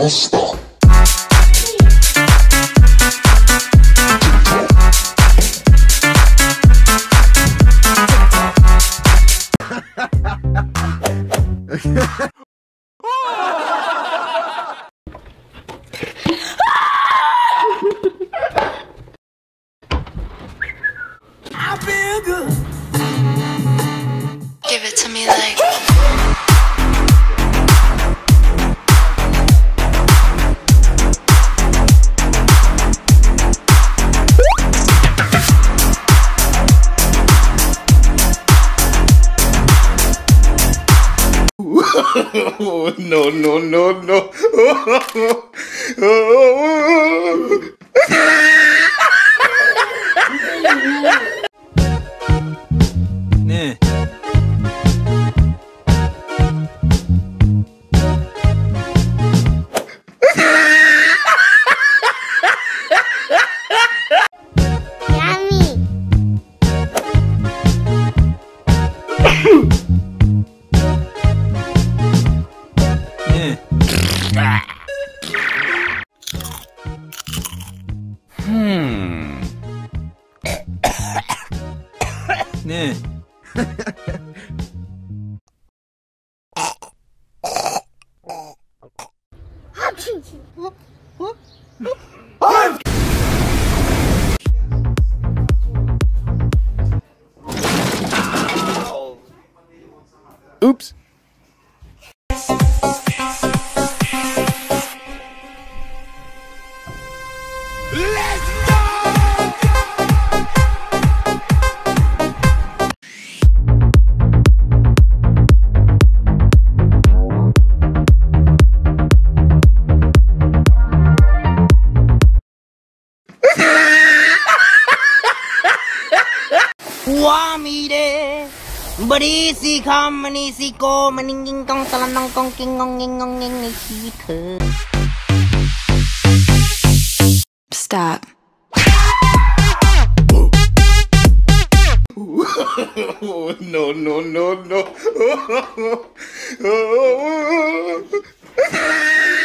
Stop. I feel good. Give it to me like. No, no, no, no. 네. 네. Oops. Wa mi de bari si kham ni si ko maning king kong talan nong kong king ngong nging ngong nging ni chi thơ. Stop. No, no, no, no.